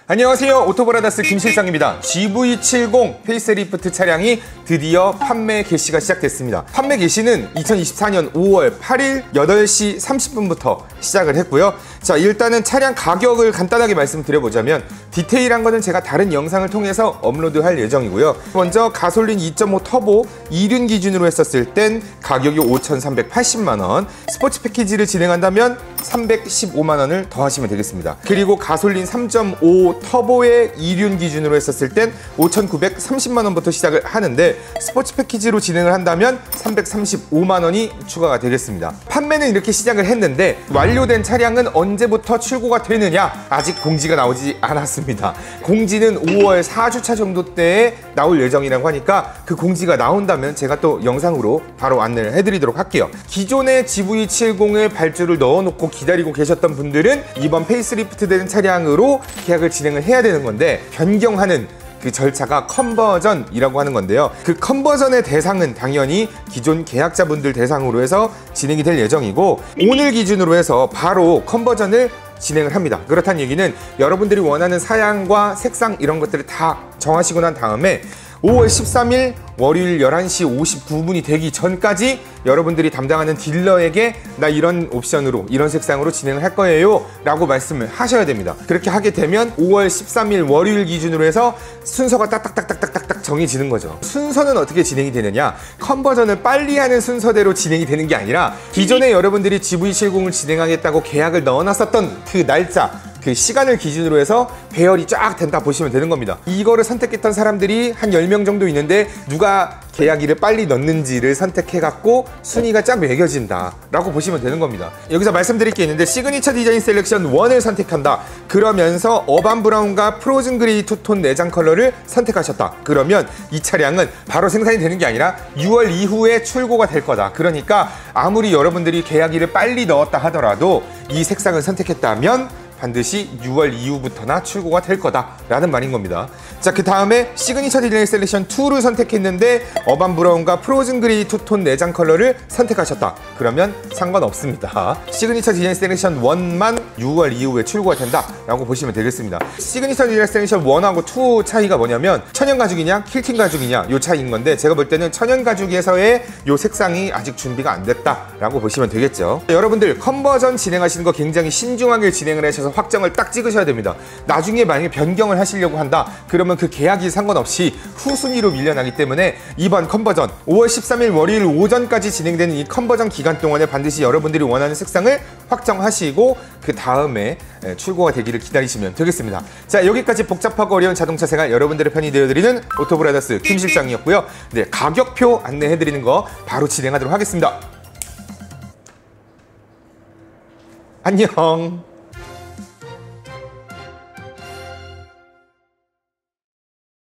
안녕하세요. 오토브라더스 김실장입니다. GV70 페이스리프트 차량이 드디어 판매 개시가 시작됐습니다. 판매 개시는 2024년 5월 8일 8시 30분부터 시작을 했고요. 자, 일단은 차량 가격을 간단하게 말씀드려보자면 디테일한 거는 제가 다른 영상을 통해서 업로드할 예정이고요. 먼저 가솔린 2.5 터보 2륜 기준으로 했었을 땐 가격이 5,380만원, 스포츠 패키지를 진행한다면 315만원을 더하시면 되겠습니다. 그리고 가솔린 3.5 터보의 2륜 기준으로 했었을 땐 5,930만원부터 시작을 하는데 스포츠 패키지로 진행을 한다면 335만원이 추가가 되겠습니다. 판매는 이렇게 시작을 했는데 완료된 차량은 언제부터 출고가 되느냐? 아직 공지가 나오지 않았습니다. 공지는 5월 4주차 정도 때에 나올 예정이라고 하니까 그 공지가 나온다면 제가 또 영상으로 바로 안내를 해드리도록 할게요. 기존의 GV70을 발주를 넣어놓고 기다리고 계셨던 분들은 이번 페이스리프트 된 차량으로 계약을 진행을 해야 되는 건데 변경하는 그 절차가 컨버전이라고 하는 건데요. 그 컨버전의 대상은 당연히 기존 계약자분들 대상으로 해서 진행이 될 예정이고 오늘 기준으로 해서 바로 컨버전을 진행을 합니다. 그렇다는 얘기는 여러분들이 원하는 사양과 색상 이런 것들을 다 정하시고 난 다음에 5월 13일 월요일 11시 59분이 되기 전까지 여러분들이 담당하는 딜러에게 나 이런 옵션으로 이런 색상으로 진행을 할 거예요 라고 말씀을 하셔야 됩니다. 그렇게 하게 되면 5월 13일 월요일 기준으로 해서 순서가 딱딱딱딱딱딱 정해지는 거죠. 순서는 어떻게 진행이 되느냐, 컨버전을 빨리 하는 순서대로 진행이 되는 게 아니라 기존에 여러분들이 GV70을 진행하겠다고 계약을 넣어놨었던 그 날짜, 그 시간을 기준으로 해서 배열이 쫙 된다 보시면 되는 겁니다. 이거를 선택했던 사람들이 한 10명 정도 있는데 누가 계약일을 빨리 넣는지를 선택해갖고 순위가 쫙 매겨진다 라고 보시면 되는 겁니다. 여기서 말씀드릴 게 있는데 시그니처 디자인 셀렉션 1을 선택한다. 그러면서 어반 브라운과 프로즌 그레이 투톤 내장 컬러를 선택하셨다. 그러면 이 차량은 바로 생산이 되는 게 아니라 6월 이후에 출고가 될 거다. 그러니까 아무리 여러분들이 계약일을 빨리 넣었다 하더라도 이 색상을 선택했다면 반드시 6월 이후부터나 출고가 될 거다라는 말인 겁니다. 자, 그 다음에 시그니처 디자인 셀렉션 2를 선택했는데 어반 브라운과 프로즌 그레이 투톤 내장 컬러를 선택하셨다. 그러면 상관없습니다. 시그니처 디자인 셀렉션 1만 6월 이후에 출고가 된다라고 보시면 되겠습니다. 시그니처 디자인 셀렉션 1하고 2 차이가 뭐냐면 천연 가죽이냐 퀼팅 가죽이냐 요 차이인 건데 제가 볼 때는 천연 가죽에서의 요 색상이 아직 준비가 안 됐다라고 보시면 되겠죠. 여러분들 컨버전 진행하시는 거 굉장히 신중하게 진행을 하셔서 확정을 딱 찍으셔야 됩니다. 나중에 만약에 변경을 하시려고 한다 그러면 그 계약이 상관없이 후순위로 밀려나기 때문에 이번 컨버전 5월 13일 월요일 오전까지 진행되는 이 컨버전 기간 동안에 반드시 여러분들이 원하는 색상을 확정하시고 그 다음에 출고가 되기를 기다리시면 되겠습니다. 자, 여기까지 복잡하고 어려운 자동차 생활 여러분들의 편이 되어드리는 오토브라더스 김 실장이었고요. 네, 가격표 안내해드리는 거 바로 진행하도록 하겠습니다. 안녕.